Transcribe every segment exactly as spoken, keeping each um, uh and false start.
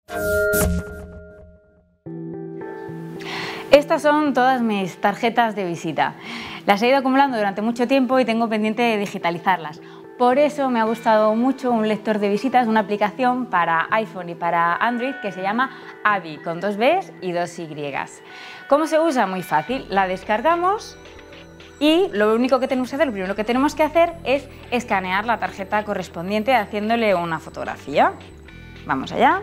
Estas son todas mis tarjetas de visita. Las he ido acumulando durante mucho tiempo y tengo pendiente de digitalizarlas. Por eso me ha gustado mucho un lector de visitas, una aplicación para iPhone y para Android que se llama Avi, con dos Bs y dos Y. ¿Cómo se usa? Muy fácil. La descargamos y lo único que tenemos que hacer, lo primero que tenemos que hacer es escanear la tarjeta correspondiente haciéndole una fotografía. Vamos allá.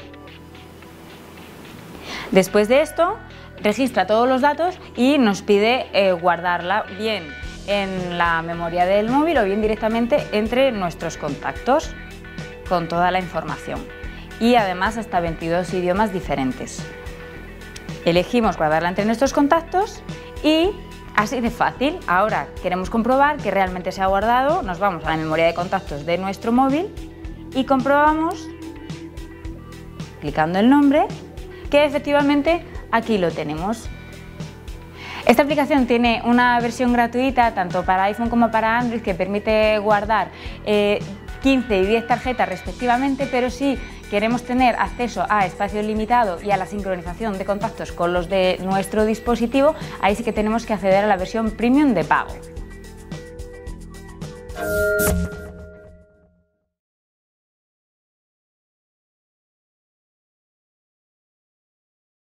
Después de esto, registra todos los datos y nos pide eh, guardarla bien en la memoria del móvil o bien directamente entre nuestros contactos con toda la información y además hasta veintidós idiomas diferentes. Elegimos guardarla entre nuestros contactos y así de fácil. Ahora queremos comprobar que realmente se ha guardado, nos vamos a la memoria de contactos de nuestro móvil y comprobamos, clicando el nombre, que efectivamente aquí lo tenemos. Esta aplicación tiene una versión gratuita tanto para iPhone como para Android que permite guardar eh, quince y diez tarjetas respectivamente, pero si queremos tener acceso a espacio limitado y a la sincronización de contactos con los de nuestro dispositivo, ahí sí que tenemos que acceder a la versión premium de pago.